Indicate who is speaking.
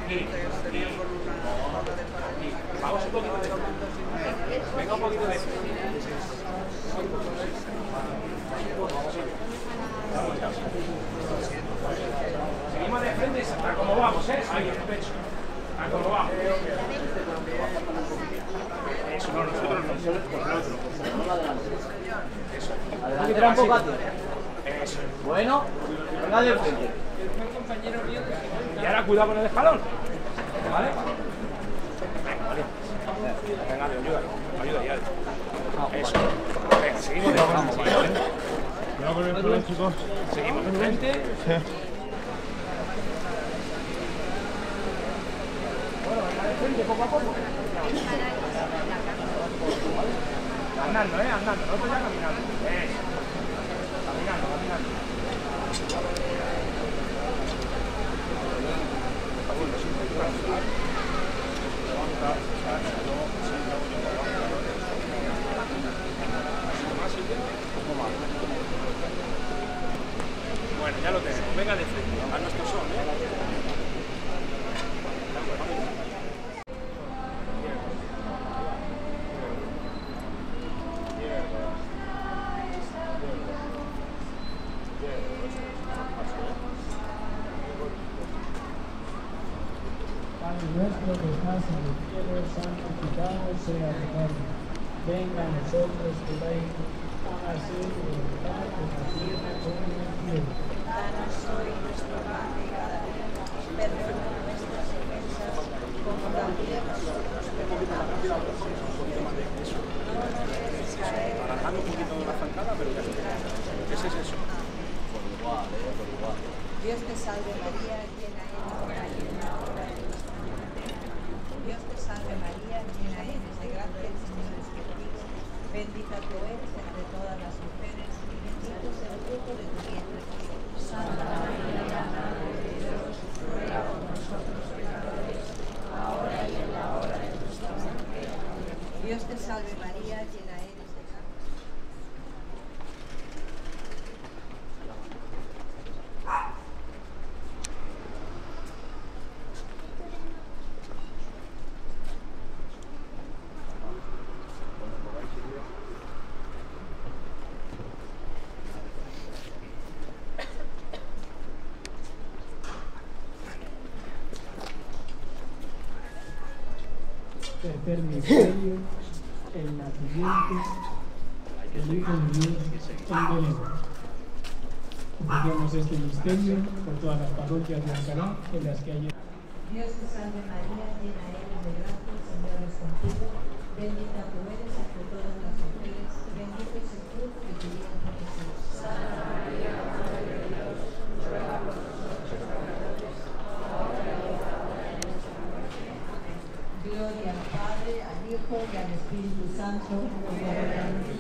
Speaker 1: Aquí. Vamos un poquito de frente. Venga un poquito de frente. Seguimos de frente a como vamos, ¿eh? Ahí en el pecho. A como vamos. Eso, no, nosotros no. Por el otro. Eso.
Speaker 2: Adelantera un poco hacia.
Speaker 1: Eso.
Speaker 2: Bueno, venga de frente.
Speaker 1: Y ahora cuidado con el escalón. ¿Vale? Venga, ayuda. Ayuda ya. Eso. Venga, seguimos de frente.
Speaker 3: Cuidado con el escalón, chicos.
Speaker 1: Seguimos de frente. Bueno, venga de frente poco a poco. Andando, andando. No te vayas caminando. Eso. Caminando, caminando. Bueno, ya lo tenemos. Venga de frente. A nuestro son,
Speaker 4: Padre nuestro que estás en el cielo, santificado sea tu nombre. Venga a nosotros tu reino, hágase tu voluntad en la tierra como en el cielo.
Speaker 5: Danos hoy nuestro pan de cada día, perdona nuestras ofensas, como también nosotros perdonamos a los que nos ofenden. No nos dejes caer.
Speaker 1: Alargando un poquito la zancada, pero ya está. Ese es eso.
Speaker 2: Por igual, por igual.
Speaker 5: Dios te salve María, llena eres de gracia, la hora de nuestra muerte. Dios te salve María, llena eres de gracia, el Señor es contigo. Bendita tú eres entre todas las mujeres y bendito es el fruto de tu vientre Jesús. Santa María, Madre de Dios, ruega por nosotros pecadores, ahora y en la hora de nuestra muerte. Dios te salve María, llena eres de gracia.
Speaker 4: Tercer misterio, el nacimiento del Hijo de Dios en Belén. Iniciamos este misterio por todas las parroquias de Alcalá en las que hay.
Speaker 5: Dios te salve María, llena eres de gracia, el Señor es contigo. Bendita tú eres entre todas las mujeres y bendito es el fruto de tu vientre Jesús. Santa María, Madre de Dios, ruega por nosotros pecadores, ahora y en la hora de nuestra muerte. Amén. Gloria al Padre, al Hijo y al Espíritu Santo, como era en el